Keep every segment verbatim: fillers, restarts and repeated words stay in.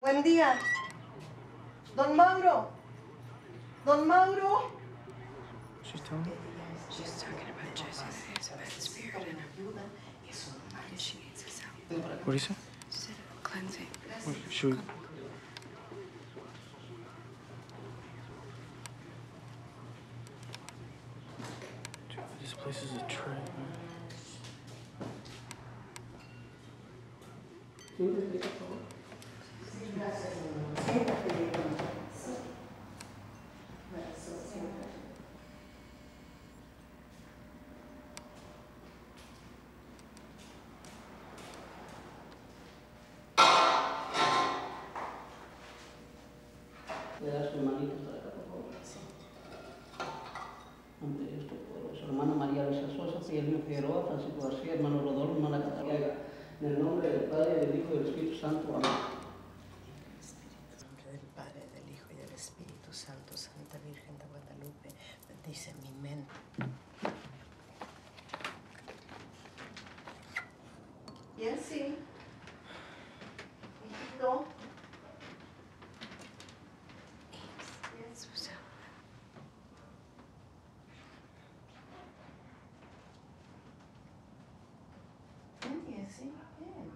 Buen día. Don Mauro. Don Mauro. She's telling me? She's talking about Jessie. There's a bad spirit in her. And she needs his help. What do you say? She said cleansing. What, should we... Dude, this place is a trip, man. Le das tu manito para acá, por favor. Sí. Hombre, Dios Todopoderoso. Hermana María Luisa Sosa, Guillermo Figueroa, Francisco García, hermano Rodolfo, hermana Catalina. En el nombre del Padre, del Hijo y del Espíritu Santo. Amén. En nombre del Padre, del Hijo y del Espíritu Santo, Santa Virgen de Guadalupe, bendice mi mente. Bien, sí. Hijito. Susana. Bien, sí, bien.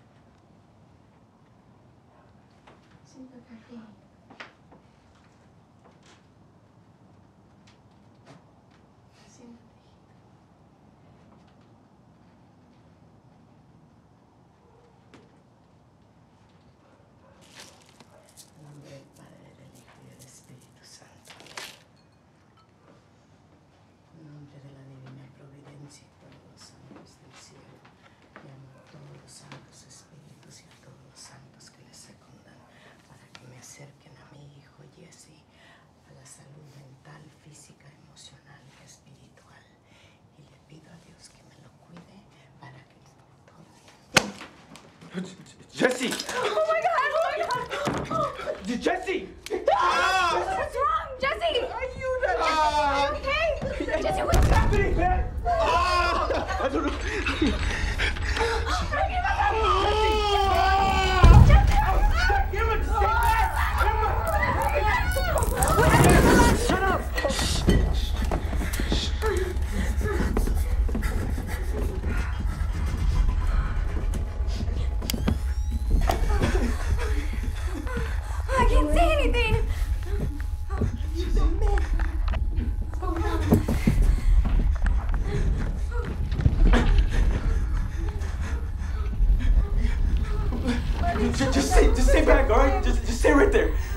Siéntate aquí. Siéntate, hijito. En nombre del Padre, del Hijo y del Espíritu Santo. En nombre de la divina providencia y todos los santos del cielo, llamo a todos los santos espíritus y a todos los santos que les secundan para que me acerquen a mi hijo Jesse a la salud mental, física, emocional y espiritual. Y le pido a Dios que me lo cuide para que todo... Jessie! Oh my god! Oh my god! Jessie! Ah! What's wrong, Jesse? Ayuda! Are you okay? Jesse, what's What's happening, man? Ah! I don't know. Shut up! I can't see anything. Just, just stay, just stay back, all right? Just, just stay right there.